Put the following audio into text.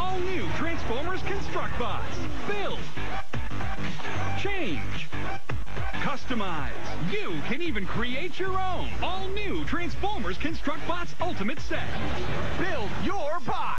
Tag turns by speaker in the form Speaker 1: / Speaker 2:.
Speaker 1: All-new Transformers Construct Bots. Build. Change. Customize. You can even create your own. All-new Transformers Construct Bots Ultimate Set. Build your bot.